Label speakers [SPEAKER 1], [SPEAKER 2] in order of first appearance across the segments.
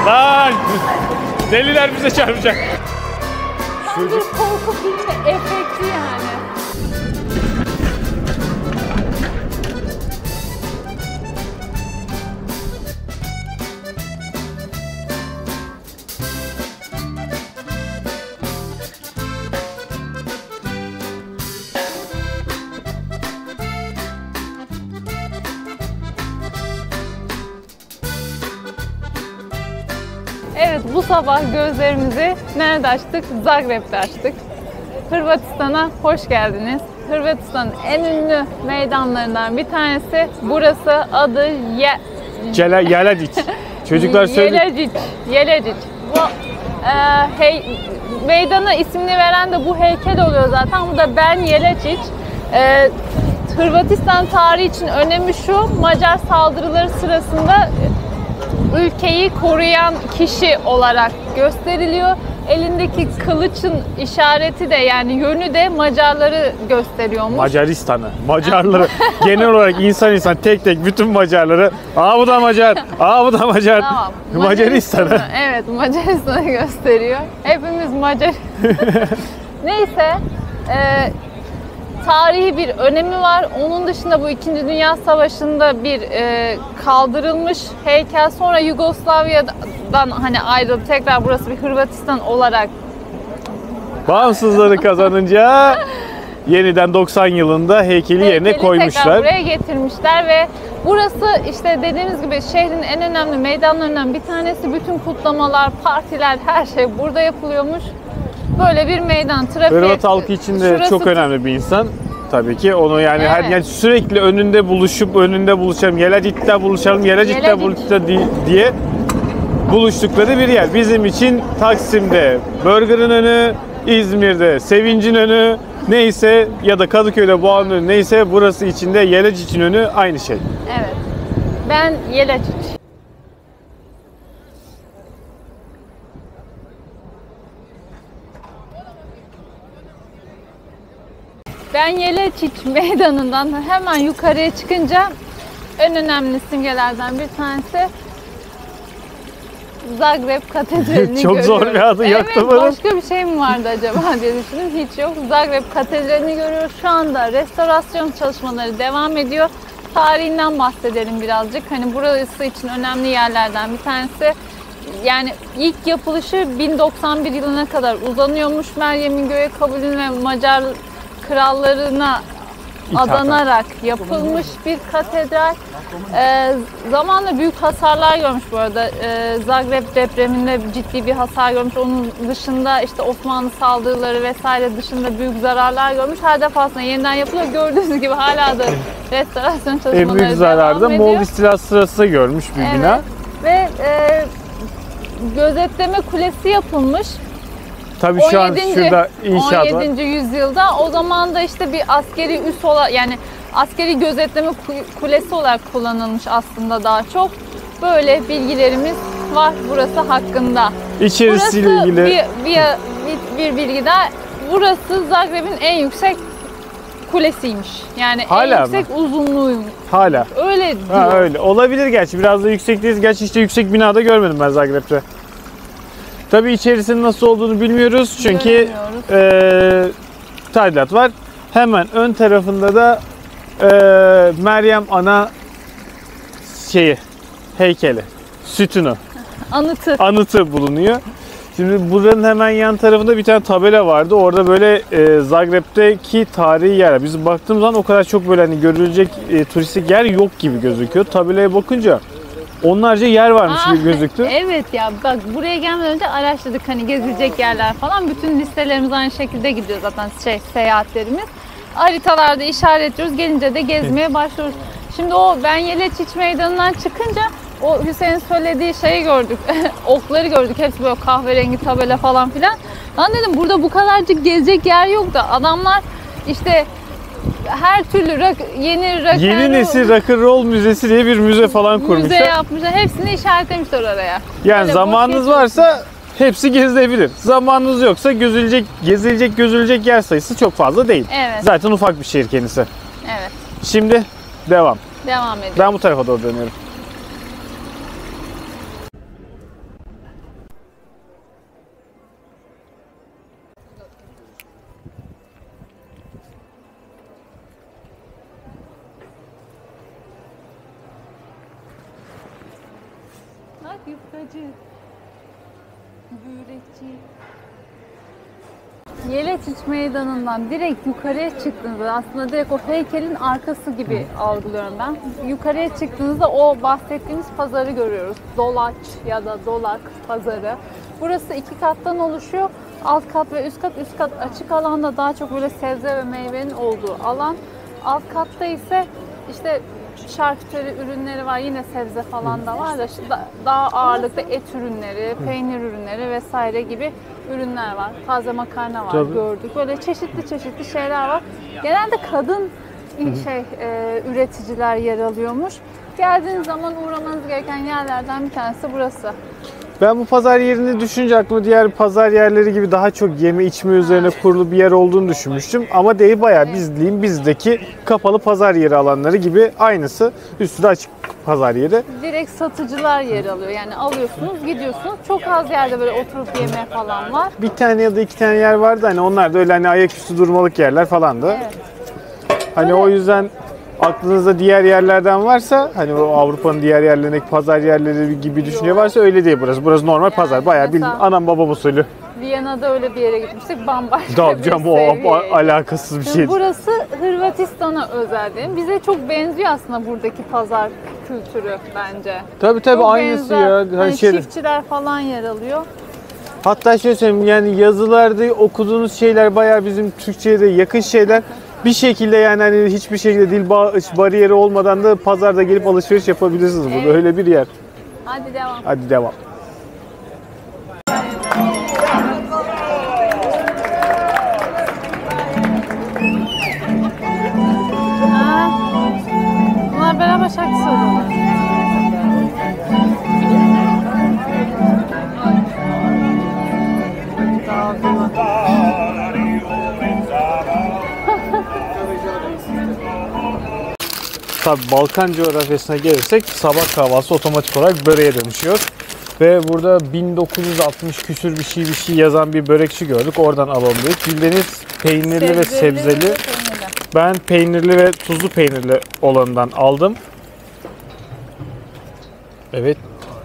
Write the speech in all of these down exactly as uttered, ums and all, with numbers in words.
[SPEAKER 1] Lan! Deliler bize çarpacak.
[SPEAKER 2] Tam bir korku filmi efekti yani. Evet, bu sabah gözlerimizi nerede açtık? Zagreb'de açtık. Hırvatistan'a hoş geldiniz. Hırvatistan'ın en ünlü meydanlarından bir tanesi. Burası adı Ye...
[SPEAKER 1] Jela, Jelačić. Çocuklar söyle.
[SPEAKER 2] Jelačić. Jelačić. Bu e, hey, meydana ismini veren de bu heykel oluyor zaten. Bu da Ben Jelačić. E, Hırvatistan tarihi için önemi şu: Macar saldırıları sırasında ülkeyi koruyan kişi olarak gösteriliyor. Elindeki kılıçın işareti de, yani yönü de Macarları gösteriyormuş.
[SPEAKER 1] Macaristan'ı, Macarları, genel olarak insan insan tek tek bütün Macarları, aa bu da Macar, aa bu da Macar,
[SPEAKER 2] Tamam.
[SPEAKER 1] Macaristan'ı.
[SPEAKER 2] Evet, Macaristan'ı gösteriyor. Hepimiz Macar. Neyse, e, tarihi bir önemi var. Onun dışında bu İkinci Dünya Savaşı'nda bir e, kaldırılmış heykel. Sonra Yugoslavya'dan hani ayrılıp tekrar burası bir Hırvatistan olarak
[SPEAKER 1] Bağımsızlığı kazanınca yeniden doksan yılında heykeli yerine
[SPEAKER 2] heykeli
[SPEAKER 1] koymuşlar.
[SPEAKER 2] tekrar buraya getirmişler ve burası işte dediğimiz gibi şehrin en önemli meydanlarından bir tanesi. Bütün kutlamalar, partiler, her şey burada yapılıyormuş. Böyle bir meydan. Trafik.
[SPEAKER 1] Hırvat halkı için de
[SPEAKER 2] Şurası
[SPEAKER 1] çok önemli bir insan. Tabii ki onu yani,
[SPEAKER 2] Evet.
[SPEAKER 1] her yani sürekli önünde buluşup önünde buluşalım, Jelačić'te buluşalım, Jelačić'te
[SPEAKER 2] Jelačić.
[SPEAKER 1] buluşalım diye buluştukları bir yer. Bizim için Taksim'de Burger'ın önü, İzmir'de Sevinç'in önü neyse ya da Kadıköy'de Boğa'nın önü neyse, burası içinde Jelačić'in önü aynı şey.
[SPEAKER 2] Evet. Ben Jelačić. Ben Jelačić meydanından hemen yukarıya çıkınca en önemli simgelerden bir tanesi Zagreb Katedrali'ni
[SPEAKER 1] Çok
[SPEAKER 2] görüyoruz.
[SPEAKER 1] zor bir adı
[SPEAKER 2] evet,
[SPEAKER 1] yaptım bunu.
[SPEAKER 2] başka bir şey mi vardı acaba diye düşündüm. Hiç yok. Zagreb Katedrali'ni görüyoruz. Şu anda restorasyon çalışmaları devam ediyor. Tarihinden bahsedelim birazcık. Hani burası için önemli yerlerden bir tanesi. Yani ilk yapılışı bin doksan bir yılına kadar uzanıyormuş. Meryem'in göğe kabulün ve Macar krallarına
[SPEAKER 1] İthafen.
[SPEAKER 2] adanarak yapılmış bir katedral. Ee, zamanla büyük hasarlar görmüş bu arada. Ee, Zagreb depreminde ciddi bir hasar görmüş. Onun dışında işte Osmanlı saldırıları vesaire dışında büyük zararlar görmüş. Her defasında yeniden yapılıyor. Gördüğünüz gibi hala da restorasyon çalışmaları
[SPEAKER 1] En büyük zararda
[SPEAKER 2] devam ediyor.
[SPEAKER 1] Moğol istilası sırasında görmüş bir
[SPEAKER 2] Evet.
[SPEAKER 1] bina.
[SPEAKER 2] Ve e, gözetleme kulesi yapılmış.
[SPEAKER 1] Tabii şu an şurada inşaat var.
[SPEAKER 2] on yedinci yüzyılda, o zaman da işte bir askeri üs olarak, yani askeri gözetleme kulesi olarak kullanılmış aslında daha çok. Böyle bilgilerimiz var burası hakkında.
[SPEAKER 1] İçerisiyle
[SPEAKER 2] burası
[SPEAKER 1] ilgili
[SPEAKER 2] bir, bir, bir, bir bilgi daha. Burası Zagreb'in en yüksek kulesiymiş. Yani
[SPEAKER 1] Hala
[SPEAKER 2] en yüksek
[SPEAKER 1] mı?
[SPEAKER 2] uzunluğuymuş.
[SPEAKER 1] hala.
[SPEAKER 2] Öyle diyor.
[SPEAKER 1] Ha, öyle. Olabilir gerçi. Biraz da yüksekteyiz. Gerçi işte yüksek binada görmedim ben Zagreb'te. Tabii içerisinin nasıl olduğunu bilmiyoruz. Çünkü e, tadilat var. Hemen ön tarafında da e, Meryem Ana şeyi, heykeli, sütunu,
[SPEAKER 2] Anıtı.
[SPEAKER 1] anıtı bulunuyor. Şimdi buranın hemen yan tarafında bir tane tabela vardı. Orada böyle e, Zagreb'teki tarihi yer. Biz baktığımız zaman o kadar çok böyle hani görülecek e, turistik yer yok gibi gözüküyor. Tabelaya bakınca onlarca yer varmış
[SPEAKER 2] Aa,
[SPEAKER 1] gibi gözüktü.
[SPEAKER 2] Evet ya, bak buraya gelmeden önce araştırdık hani gezilecek yerler falan. Bütün listelerimiz aynı şekilde gidiyor zaten, şey seyahatlerimiz. Haritalarda işaretliyoruz. Gelince de gezmeye başlıyoruz. Şimdi o Ben Jelačić meydanından çıkınca o Hüseyin söylediği şeyi gördük. Okları gördük. Hepsi böyle kahverengi tabela falan filan. Lan dedim, burada bu kadarcık gezecek yer yok da adamlar işte her türlü rock, yeni rock
[SPEAKER 1] Yeni nesil rock and roll müzesi diye bir müze falan kurmuşlar.
[SPEAKER 2] müze yapmışlar. Hepsini işaretlemişler oraya.
[SPEAKER 1] Yani
[SPEAKER 2] Öyle
[SPEAKER 1] zamanınız
[SPEAKER 2] boş
[SPEAKER 1] varsa hepsi gezilebilir. Zamanınız yoksa gezilecek, gezilecek, gözülecek yer sayısı çok fazla değil.
[SPEAKER 2] Evet.
[SPEAKER 1] Zaten ufak bir şehir kendisi.
[SPEAKER 2] Evet.
[SPEAKER 1] Şimdi devam.
[SPEAKER 2] Devam ediyor.
[SPEAKER 1] Ben bu tarafa doğru dönüyorum.
[SPEAKER 2] bak yufkacı. Börekçi. Yeletiç Meydanı'ndan direkt yukarıya çıktığınızda aslında direkt o heykelin arkası gibi algılıyorum ben. Yukarıya çıktığınızda o bahsettiğimiz pazarı görüyoruz. Dolaç ya da Dolak pazarı. Burası iki kattan oluşuyor. Alt kat ve üst kat. Üst kat açık alanda daha çok böyle sebze ve meyvenin olduğu alan. Alt katta ise işte şarküteri ürünleri var. Yine sebze falan da var da işte daha ağırlıklı et ürünleri, peynir ürünleri vesaire gibi ürünler var. Taze makarna var.
[SPEAKER 1] Tabii.
[SPEAKER 2] Gördük. Böyle çeşitli çeşitli şeyler var. Genelde kadın şey e, üreticiler yer alıyormuş. Geldiğiniz zaman uğramanız gereken yerlerden bir tanesi burası.
[SPEAKER 1] Ben bu pazar yerini düşünce aklıma diğer pazar yerleri gibi daha çok yeme içme üzerine kurulu bir yer olduğunu düşünmüştüm. Ama değil, bayağı bizliğin bizdeki kapalı pazar yeri alanları gibi aynısı. Üstü de açık pazar yeri.
[SPEAKER 2] Direkt satıcılar yer alıyor. Yani alıyorsunuz, gidiyorsunuz. Çok az yerde böyle oturup yeme falan var.
[SPEAKER 1] Bir tane ya da iki tane yer vardı, hani onlar da öyle hani ayaküstü durmalık yerler falandı.
[SPEAKER 2] Evet.
[SPEAKER 1] Hani
[SPEAKER 2] Böyle-
[SPEAKER 1] o yüzden aklınızda diğer yerlerden varsa, hani o Avrupa'nın diğer yerlerindeki pazar yerleri gibi düşünce varsa, öyle değil burası. Burası normal pazar. Bayağı bildiğin
[SPEAKER 2] mesela-
[SPEAKER 1] anam babam usulü.
[SPEAKER 2] Viyana'da öyle bir yere gitmiştik. Bambaşka
[SPEAKER 1] Tabii
[SPEAKER 2] bir
[SPEAKER 1] canım, o
[SPEAKER 2] seviyeydi.
[SPEAKER 1] a- alakasız bir
[SPEAKER 2] Şimdi
[SPEAKER 1] şey.
[SPEAKER 2] burası Hırvatistan'a özel diyeyim. Bize çok benziyor aslında buradaki pazar kültürü bence.
[SPEAKER 1] Tabii tabii
[SPEAKER 2] Çok
[SPEAKER 1] aynısı
[SPEAKER 2] benzer.
[SPEAKER 1] ya. Hani
[SPEAKER 2] Hani
[SPEAKER 1] şey,
[SPEAKER 2] çiftçiler falan yer alıyor.
[SPEAKER 1] hatta şöyle söyleyeyim, yani yazılarda okuduğunuz şeyler bayağı bizim Türkçe'ye de yakın şeyler. Bir şekilde yani hani hiçbir şekilde dil ba- bariyeri olmadan da pazarda gelip alışveriş yapabilirsiniz burada.
[SPEAKER 2] Evet.
[SPEAKER 1] Öyle bir yer.
[SPEAKER 2] Hadi devam.
[SPEAKER 1] Hadi devam.
[SPEAKER 2] Ha. Bunlar beraber şarkı söylüyorlar.
[SPEAKER 1] Tabii Balkan coğrafyasına gelirsek sabah kahvaltısı otomatik olarak böreğe dönüşüyor. Ve burada bin dokuz yüz altmış küsür bir şey bir şey yazan bir börekçi gördük. Oradan alalım dedik. Bildiğiniz peynirli ve sebzeli.
[SPEAKER 2] peynirli.
[SPEAKER 1] Ben peynirli ve tuzlu peynirli olanından aldım. Evet.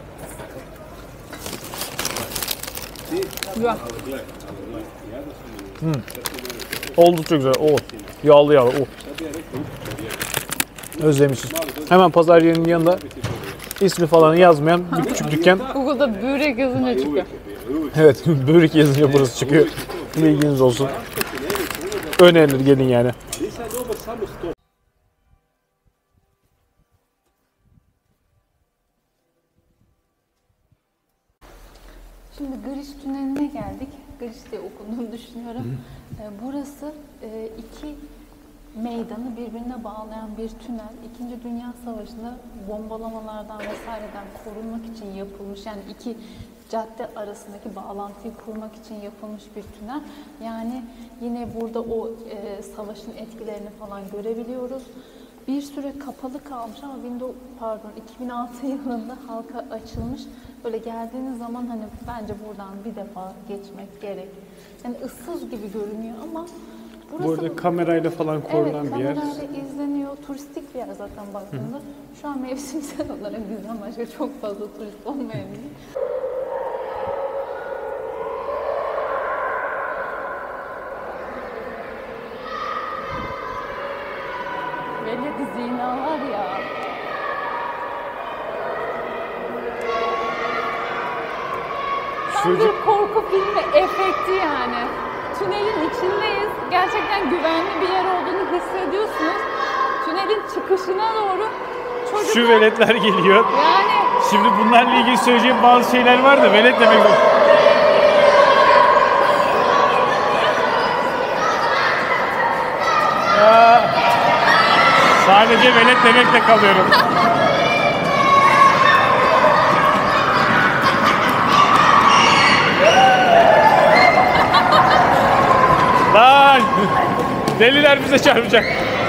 [SPEAKER 2] Güzel.
[SPEAKER 1] Oldukça güzel. Oh. Yağlı yağlı. Oh. Özlemişiz. Hemen pazar yerinin yanında ismi falan yazmayan bir küçük dükkan.
[SPEAKER 2] Google'da börek yazınca çıkıyor.
[SPEAKER 1] Evet, börek yazınca burası çıkıyor. Bilginiz olsun. Önerilir, gelin yani.
[SPEAKER 2] Şimdi Giriş Tüneli'ne geldik. Giriş diye okunduğunu düşünüyorum. Ee, Burası e, iki meydanı birbirine bağlayan bir tünel. İkinci Dünya Savaşı'nda bombalamalardan vesaireden korunmak için yapılmış. Yani iki cadde arasındaki bağlantıyı kurmak için yapılmış bir tünel. Yani yine burada o e, savaşın etkilerini falan görebiliyoruz. Bir süre kapalı kalmış ama pardon iki bin altı yılında halka açılmış. Böyle geldiğiniz zaman hani bence buradan bir defa geçmek gerek. Yani ıssız gibi görünüyor ama burası
[SPEAKER 1] Burada kamerayla falan korunan
[SPEAKER 2] evet,
[SPEAKER 1] bir yer.
[SPEAKER 2] kamerayla izleniyor. Turistik bir yer zaten baktığında. Şu an mevsimsel olarak bizden başka çok fazla turist olmayabilir. Veled-i Zina var ya. Tam
[SPEAKER 1] Çocuk-
[SPEAKER 2] bir korku filmi efekti yani. Tünelin içindeyiz. Gerçekten güvenli bir yer olduğunu hissediyorsunuz. Tünelin çıkışına doğru çocuklar...
[SPEAKER 1] Şu veletler geliyor.
[SPEAKER 2] Yani
[SPEAKER 1] Şimdi bunlarla ilgili söyleyeceğim bazı şeyler var da velet demek yok. Ya, sadece velet demekle kalıyorum. Lan! Deliler bize çarpacak.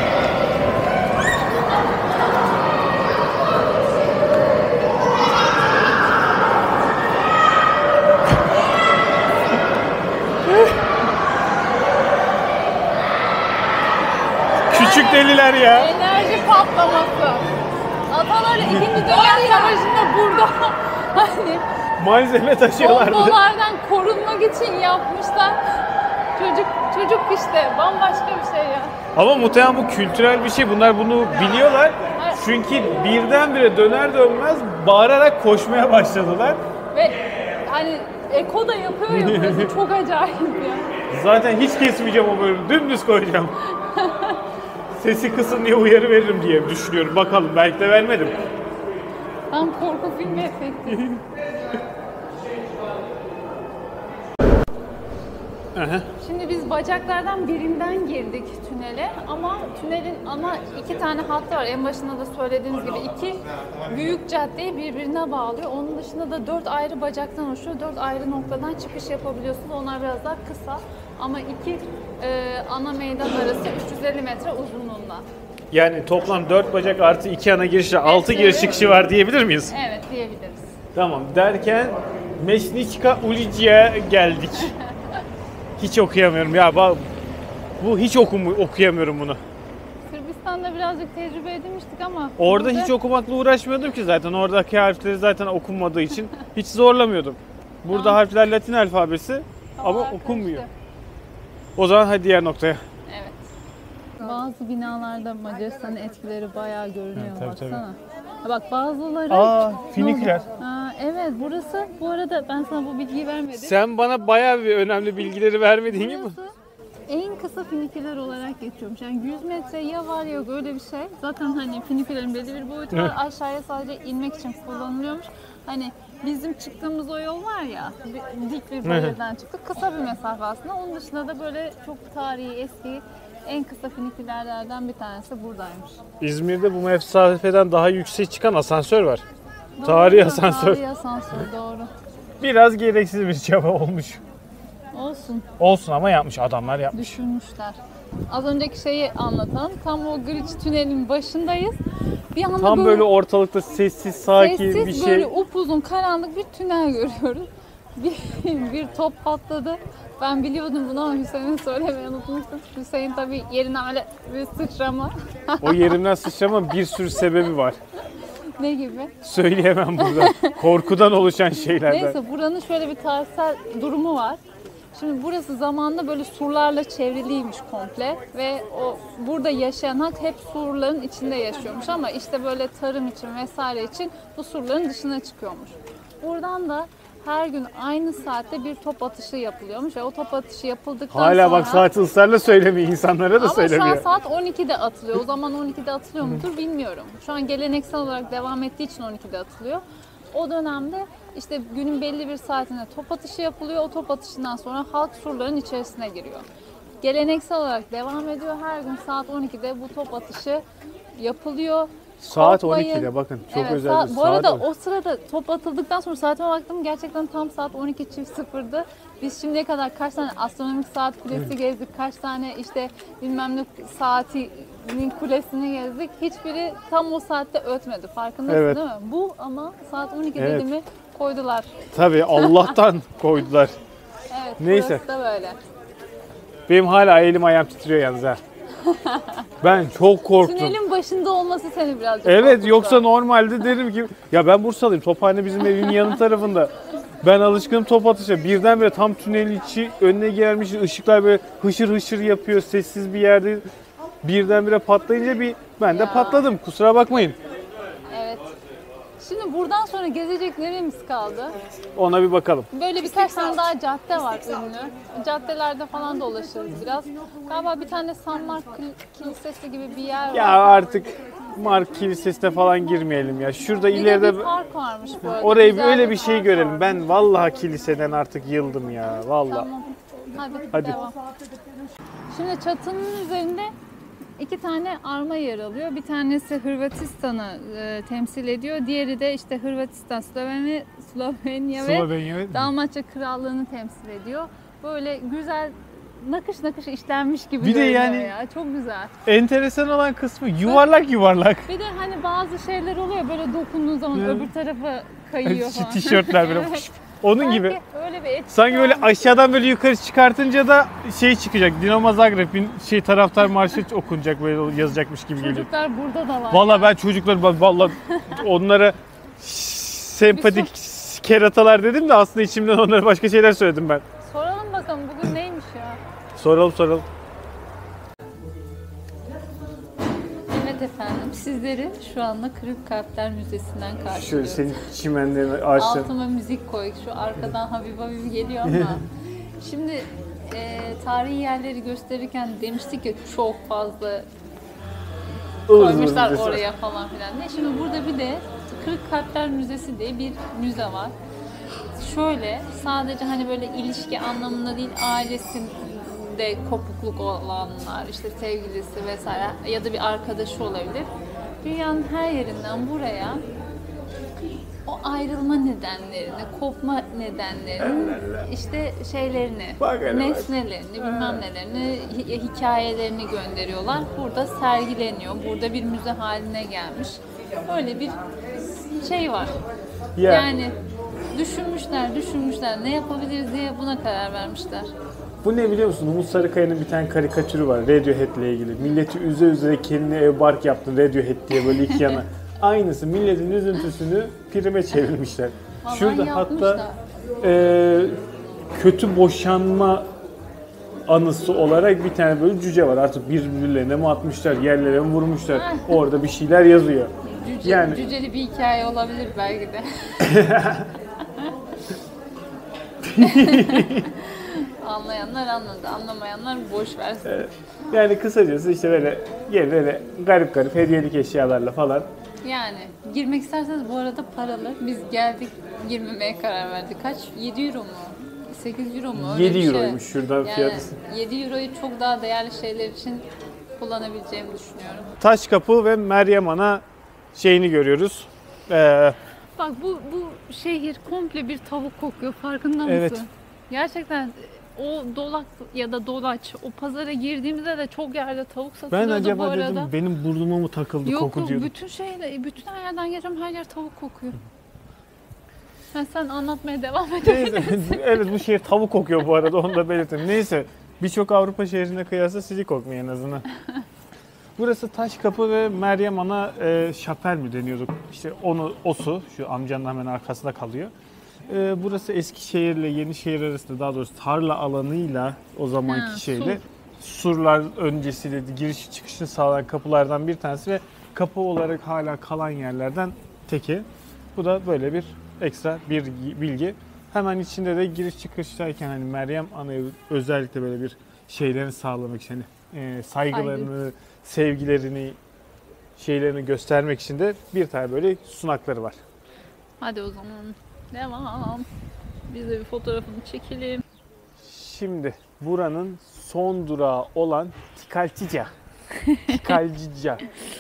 [SPEAKER 1] Küçük deliler ya.
[SPEAKER 2] enerji patlaması. Ataları ikinci Dünya Savaşı'nda burada Hani
[SPEAKER 1] Malzeme taşıyorlardı.
[SPEAKER 2] bombalardan korunmak için yapmışlar. Çocuk çocuk işte bambaşka bir şey ya.
[SPEAKER 1] Ama muhtemelen bu kültürel bir şey. Bunlar bunu biliyorlar. Çünkü birdenbire döner dönmez bağırarak koşmaya başladılar.
[SPEAKER 2] Ve hani Eko da yapıyor ya burası çok acayip ya.
[SPEAKER 1] Zaten hiç kesmeyeceğim o bölümü. Dümdüz koyacağım. Sesi kısın diye uyarı veririm diye düşünüyorum. Bakalım belki de vermedim.
[SPEAKER 2] Tam korku filmi efekti.
[SPEAKER 1] Aha.
[SPEAKER 2] Şimdi biz bacaklardan birinden girdik tünele ama tünelin ana iki tane hattı var. En başında da söylediğimiz gibi iki büyük caddeyi birbirine bağlıyor. Onun dışında da dört ayrı bacaktan oluşuyor. Dört ayrı noktadan çıkış yapabiliyorsunuz. Onlar biraz daha kısa ama iki e, ana meydan arası üç yüz elli metre uzunluğunda.
[SPEAKER 1] Yani toplam dört bacak artı iki ana girişi, altı giriş çıkışı var diyebilir miyiz?
[SPEAKER 2] Evet diyebiliriz.
[SPEAKER 1] Tamam derken Mesniçka Ulica'ya geldik. Hiç okuyamıyorum ya. Bak, bu hiç okum okuyamıyorum bunu.
[SPEAKER 2] Sırbistan'da birazcık tecrübe edinmiştik ama
[SPEAKER 1] Orada
[SPEAKER 2] burada
[SPEAKER 1] hiç okumakla uğraşmıyordum ki zaten. Oradaki harfleri zaten okunmadığı için hiç zorlamıyordum. Burada
[SPEAKER 2] Tamam.
[SPEAKER 1] harfler Latin alfabesi ama
[SPEAKER 2] havalar
[SPEAKER 1] okunmuyor.
[SPEAKER 2] karıştı.
[SPEAKER 1] O zaman hadi diğer noktaya.
[SPEAKER 2] Evet. Bazı binalarda Macaristan'ın etkileri bayağı görünüyor.
[SPEAKER 1] Evet, tabii,
[SPEAKER 2] baksana. Ha bak bazıları...
[SPEAKER 1] Aa,
[SPEAKER 2] Ne
[SPEAKER 1] finiküler.
[SPEAKER 2] oldu? Ha, evet burası bu arada ben sana bu bilgiyi vermedim.
[SPEAKER 1] Sen bana bayağı bir önemli bilgileri vermediğin gibi.
[SPEAKER 2] Burası en kısa finiküler olarak geçiyormuş. Yani yüz metre ya var ya yok öyle bir şey. Zaten hani finikülerin belli bir boyutu var. Aşağıya sadece inmek için kullanılıyormuş. Hani bizim çıktığımız o yol var ya, bir- dik bir bayırdan çıktık. Kısa bir mesafe aslında. Onun dışında da böyle çok tarihi, eski, en kısa finikülerlerden bir tanesi buradaymış.
[SPEAKER 1] İzmir'de bu mesafeden daha yüksek çıkan asansör var.
[SPEAKER 2] Doğru,
[SPEAKER 1] Tarihi asansör.
[SPEAKER 2] Tarihi asansör doğru.
[SPEAKER 1] Biraz gereksiz bir çaba olmuş.
[SPEAKER 2] Olsun,
[SPEAKER 1] Olsun ama yapmış adamlar yapmış.
[SPEAKER 2] düşünmüşler. Az önceki şeyi anlatalım. Tam o Griç tünelin başındayız. Bir anda
[SPEAKER 1] Tam böyle ortalıkta sessiz, sakin
[SPEAKER 2] sessiz
[SPEAKER 1] bir şey.
[SPEAKER 2] böyle upuzun karanlık bir tünel görüyoruz. Bir, bir top patladı. Ben biliyordum bunu ama Hüseyin'e söylemeyi unutmuştum. Hüseyin tabii yerine öyle bir sıçrama.
[SPEAKER 1] O yerimden sıçrama bir sürü sebebi var.
[SPEAKER 2] Ne gibi?
[SPEAKER 1] Söyleyemem burada. Korkudan oluşan şeylerden.
[SPEAKER 2] Neyse buranın şöyle bir tarihsel durumu var. Şimdi burası zamanında böyle surlarla çevriliymiş komple ve o burada yaşayan halk hep surların içinde yaşıyormuş ama işte böyle tarım için vesaire için bu surların dışına çıkıyormuş. Buradan da her gün aynı saatte bir top atışı yapılıyormuş ve o top atışı yapıldıktan sonra...
[SPEAKER 1] Hala bak saati ısrarla söylemiyor, insanlara da
[SPEAKER 2] Ama
[SPEAKER 1] söylemiyor.
[SPEAKER 2] şu an saat on ikide atılıyor. O zaman on ikide atılıyor mudur bilmiyorum. Şu an geleneksel olarak devam ettiği için on ikide atılıyor. O dönemde işte günün belli bir saatinde top atışı yapılıyor. O top atışından sonra halk surların içerisine giriyor. Geleneksel olarak devam ediyor. Her gün saat on ikide bu top atışı yapılıyor.
[SPEAKER 1] Saat
[SPEAKER 2] Korkmayın.
[SPEAKER 1] on ikide bakın çok
[SPEAKER 2] Evet,
[SPEAKER 1] özel
[SPEAKER 2] saat-
[SPEAKER 1] bir
[SPEAKER 2] Bu
[SPEAKER 1] saat.
[SPEAKER 2] arada
[SPEAKER 1] on-
[SPEAKER 2] o sırada top atıldıktan sonra saatime baktım gerçekten tam saat on iki çift sıfırdı. Biz şimdiye kadar kaç tane astronomik saat kulesi gezdik, kaç tane işte bilmem ne saatinin kulesini gezdik. Hiçbiri tam o saatte ötmedi. Farkındasın
[SPEAKER 1] Evet.
[SPEAKER 2] değil mi? Bu ama saat on iki
[SPEAKER 1] Evet.
[SPEAKER 2] dedi mi koydular.
[SPEAKER 1] Tabii Allah'tan koydular.
[SPEAKER 2] Evet,
[SPEAKER 1] Neyse.
[SPEAKER 2] burası da böyle.
[SPEAKER 1] Benim hala elim ayağım titriyor yalnız ha. Ben çok korktum.
[SPEAKER 2] Tünelin başında olması seni birazcık
[SPEAKER 1] Evet
[SPEAKER 2] korkuttu.
[SPEAKER 1] yoksa normalde derim ki ya ben Bursalıyım. Tophane bizim evimin yanı tarafında. Ben alışkınım top atışa. Birdenbire tam tünelin içi önüne gelmiş ışıklar böyle hışır hışır yapıyor. Sessiz bir yerde birdenbire patlayınca bir ben de
[SPEAKER 2] Ya.
[SPEAKER 1] patladım. Kusura bakmayın.
[SPEAKER 2] Evet. Şimdi buradan sonra gezecek neremiz kaldı?
[SPEAKER 1] Ona bir bakalım.
[SPEAKER 2] Böyle birkaç tane daha cadde var ünlü. Caddelerde falan dolaşırız biraz. Galiba bir tane San Mark Kil- Kilisesi gibi bir yer var.
[SPEAKER 1] Ya artık Mark Kilisesi'ne falan girmeyelim ya. Şurada
[SPEAKER 2] bir de
[SPEAKER 1] ileride
[SPEAKER 2] bir park varmış bu arada.
[SPEAKER 1] orayı
[SPEAKER 2] Güzel
[SPEAKER 1] öyle bir şey
[SPEAKER 2] park
[SPEAKER 1] görelim.
[SPEAKER 2] var.
[SPEAKER 1] Ben vallahi kiliseden artık yıldım ya. Vallahi.
[SPEAKER 2] Tamam. Hadi,
[SPEAKER 1] Hadi.
[SPEAKER 2] devam. Şimdi çatının üzerinde iki tane arma yer alıyor. Bir tanesi Hırvatistan'ı e, temsil ediyor. Diğeri de işte Hırvatistan, Slovenya, Slovenya ve
[SPEAKER 1] Slovenya ve
[SPEAKER 2] Dalmaçya Krallığı'nı temsil ediyor. Böyle güzel nakış nakış işlenmiş gibi
[SPEAKER 1] Bir de
[SPEAKER 2] görünüyor
[SPEAKER 1] yani-
[SPEAKER 2] ya. Çok güzel.
[SPEAKER 1] enteresan olan kısmı yuvarlak yuvarlak.
[SPEAKER 2] Bir de hani bazı şeyler oluyor böyle dokunduğun zaman
[SPEAKER 1] Evet.
[SPEAKER 2] öbür tarafa kayıyor
[SPEAKER 1] Şu
[SPEAKER 2] falan.
[SPEAKER 1] tişörtler böyle
[SPEAKER 2] Evet.
[SPEAKER 1] onun
[SPEAKER 2] Sanki
[SPEAKER 1] gibi.
[SPEAKER 2] öyle bir etkisi
[SPEAKER 1] Sanki böyle
[SPEAKER 2] varmış.
[SPEAKER 1] aşağıdan böyle yukarı çıkartınca da şey çıkacak. Dinamo Zagreb'in şey taraftar marşı okunacak böyle yazacakmış gibi geliyor.
[SPEAKER 2] Çocuklar burada da var.
[SPEAKER 1] Vallahi ben çocuklar vallahi onlara sempatik keratalar dedim de aslında içimden onlara başka şeyler söyledim ben.
[SPEAKER 2] Soralım bakalım bugün neymiş ya?
[SPEAKER 1] Soralım soralım.
[SPEAKER 2] Evet efendim, sizleri şu anda Kırık Kalpler Müzesi'nden
[SPEAKER 1] Şöyle
[SPEAKER 2] karşılıyoruz.
[SPEAKER 1] senin çimenlerini ağaçların.
[SPEAKER 2] Altıma müzik koy. Şu arkadan hafif hafif geliyor ama. Şimdi e, tarihi yerleri gösterirken demiştik ya çok fazla koymuşlar oraya falan filan diye. Şimdi burada bir de Kırık Kalpler Müzesi diye bir müze var. Şöyle sadece hani böyle ilişki anlamında değil, ailesinde kopukluk olanlar, işte sevgilisi vesaire ya da bir arkadaşı olabilir. Dünyanın her yerinden buraya o ayrılma nedenlerini, kopma nedenlerini, işte şeylerini,
[SPEAKER 1] Bak hele bak.
[SPEAKER 2] nesnelerini, bilmem nelerini, hi- hikayelerini gönderiyorlar. Burada sergileniyor. Burada bir müze haline gelmiş. Öyle bir şey var.
[SPEAKER 1] Ya.
[SPEAKER 2] Yani düşünmüşler, düşünmüşler. Ne yapabiliriz diye buna karar vermişler.
[SPEAKER 1] Bu ne biliyor musun? Umut Sarıkaya'nın bir tane karikatürü var Radiohead'le ilgili. Milleti üze üze kendine ev bark yaptın Radiohead diye böyle iki yana. Aynısı milletin üzüntüsünü prime çevirmişler.
[SPEAKER 2] Vallahi
[SPEAKER 1] Şurada
[SPEAKER 2] yapmışlar.
[SPEAKER 1] hatta e, kötü boşanma anısı olarak bir tane böyle cüce var. Artık birbirlerine mi atmışlar, yerlere mi vurmuşlar. Orada bir şeyler yazıyor.
[SPEAKER 2] Cüce,
[SPEAKER 1] Yani-
[SPEAKER 2] Cüceli bir hikaye olabilir belki de. Anlayanlar anladı, anlamayanlar boş versin.
[SPEAKER 1] Yani kısacası işte böyle gel böyle garip garip hediyelik eşyalarla falan.
[SPEAKER 2] Yani girmek isterseniz bu arada paralı. Biz geldik girmemeye karar verdik. Kaç? yedi euro mu? sekiz euro mu? Öyle
[SPEAKER 1] yedi
[SPEAKER 2] bir şey.
[SPEAKER 1] euroymuş şuradan
[SPEAKER 2] Yani
[SPEAKER 1] fiyatı.
[SPEAKER 2] yedi euroyu çok daha değerli şeyler için kullanabileceğimi düşünüyorum.
[SPEAKER 1] Taşkapı ve Meryem Ana şeyini görüyoruz. Ee,
[SPEAKER 2] Bak bu bu şehir komple bir tavuk kokuyor. Farkında mısın?
[SPEAKER 1] Evet.
[SPEAKER 2] Gerçekten o dolak ya da dolaç, o pazara girdiğimizde de çok yerde tavuk
[SPEAKER 1] ben
[SPEAKER 2] satılıyordu bu
[SPEAKER 1] acaba
[SPEAKER 2] arada.
[SPEAKER 1] dedim benim burnuma mı takıldı
[SPEAKER 2] Yok
[SPEAKER 1] koku
[SPEAKER 2] yok
[SPEAKER 1] diyordum.
[SPEAKER 2] bütün şeyle, bütün her yerden geçiyorum her yer tavuk kokuyor. Ha, sen anlatmaya devam et.
[SPEAKER 1] Neyse, evet bu şehir tavuk kokuyor bu arada onu da belirteyim. Neyse birçok Avrupa şehrine kıyasla sizi kokmuyor en azından. Burası Taşkapı ve Meryem Ana e, şapel mi deniyorduk? İşte onu osu şu amcanın hemen arkasında kalıyor. E, burası Eskişehir ile Yenişehir arasında daha doğrusu tarla alanıyla o zamanki
[SPEAKER 2] Ha,
[SPEAKER 1] şeyle surlar öncesiyle giriş çıkışını sağlayan kapılardan bir tanesi ve kapı olarak hala kalan yerlerden teki. Bu da böyle bir ekstra bir bilgi. Hemen içinde de giriş çıkıştayken hani Meryem Ana'ya özellikle böyle bir şeylerini sağlamak için hani e, saygılarını, sevgilerini, şeylerini göstermek için de bir tane böyle sunakları var.
[SPEAKER 2] Hadi o zaman devam. Biz de bir fotoğrafını çekelim.
[SPEAKER 1] Şimdi buranın son durağı olan Tikalcica. Tikalcica.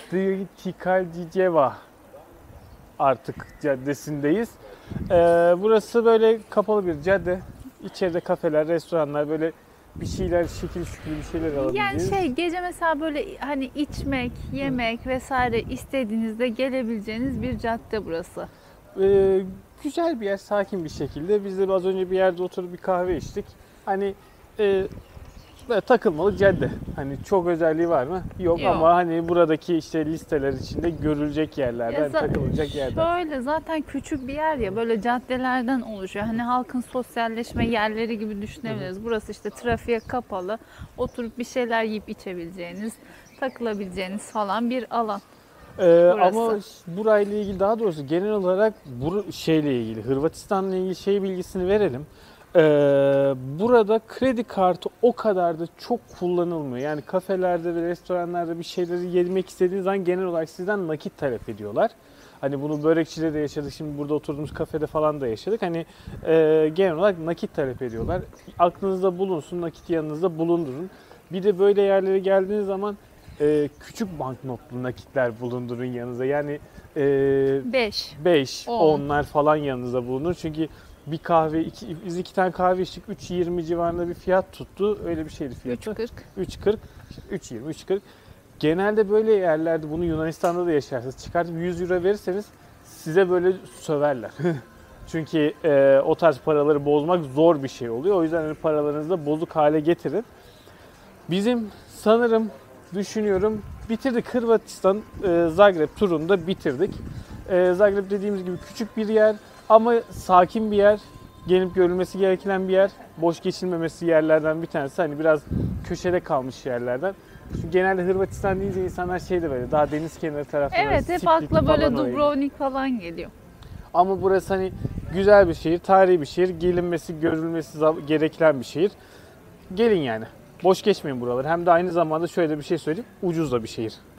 [SPEAKER 1] Tikalciceva artık caddesindeyiz. Ee, burası böyle kapalı bir cadde. İçeride kafeler, restoranlar böyle bir şeyler, şekil şükür bir şeyler
[SPEAKER 2] Yani
[SPEAKER 1] alabileceğiz.
[SPEAKER 2] şey gece mesela böyle hani içmek, yemek vesaire istediğinizde gelebileceğiniz bir cadde burası.
[SPEAKER 1] Ee, güzel bir yer, sakin bir şekilde. Biz de az önce bir yerde oturup bir kahve içtik. Hani e, böyle takılmalık cadde. Hani çok özelliği var mı? Yok,
[SPEAKER 2] Yok.
[SPEAKER 1] ama hani buradaki işte listeler içinde görülecek yerlerden,
[SPEAKER 2] Ya za-
[SPEAKER 1] takılacak yerler.
[SPEAKER 2] Şöyle zaten küçük bir yer ya böyle caddelerden oluşuyor. Hani halkın sosyalleşme yerleri gibi düşünebiliriz. Burası işte trafiğe kapalı, oturup bir şeyler yiyip içebileceğiniz, takılabileceğiniz falan bir alan.
[SPEAKER 1] Ee,
[SPEAKER 2] Burası.
[SPEAKER 1] ama burayla ilgili daha doğrusu genel olarak bu şeyle ilgili Hırvatistan'la ilgili şey bilgisini verelim. Ee, burada kredi kartı o kadar da çok kullanılmıyor. Yani kafelerde ve restoranlarda bir şeyleri yemek istediğiniz zaman genel olarak sizden nakit talep ediyorlar. Hani bunu börekçide de yaşadık. Şimdi burada oturduğumuz kafede falan da yaşadık. Hani e, genel olarak nakit talep ediyorlar. Aklınızda bulunsun, nakit yanınızda bulundurun. Bir de böyle yerlere geldiğiniz zaman e, küçük banknotlu nakitler bulundurun yanınıza. Yani
[SPEAKER 2] beş.
[SPEAKER 1] beş,
[SPEAKER 2] On.
[SPEAKER 1] onlar falan yanınızda bulunur. Çünkü bir kahve, iki, biz iki tane kahve içtik. üç yirmi civarında bir fiyat tuttu. Öyle bir şeydi fiyatı.
[SPEAKER 2] üç kırk.
[SPEAKER 1] üç kırk, üç yirmi, üç kırk. Genelde böyle yerlerde, bunu Yunanistan'da da yaşarsınız. Çıkartıp yüz euro verirseniz size böyle söverler. Çünkü e, o tarz paraları bozmak zor bir şey oluyor. O yüzden hani paralarınızı da bozuk hale getirin. Bizim sanırım, düşünüyorum, bitirdik. Hırvatistan, e, Zagreb turunu da bitirdik. E, Zagreb dediğimiz gibi küçük bir yer. Ama sakin bir yer, gelip görülmesi gereken bir yer, boş geçilmemesi yerlerden bir tanesi. Hani biraz köşede kalmış yerlerden. Çünkü genelde Hırvatistan deyince insanlar şey de böyle daha deniz kenarı tarafları.
[SPEAKER 2] Evet, hep
[SPEAKER 1] Split
[SPEAKER 2] akla böyle
[SPEAKER 1] falan oraya.
[SPEAKER 2] Dubrovnik falan geliyor.
[SPEAKER 1] Ama burası hani güzel bir şehir, tarihi bir şehir, gelinmesi, görülmesi gereken bir şehir. Gelin yani. Boş geçmeyin buraları. Hem de aynı zamanda şöyle bir şey söyleyeyim, ucuz da bir şehir.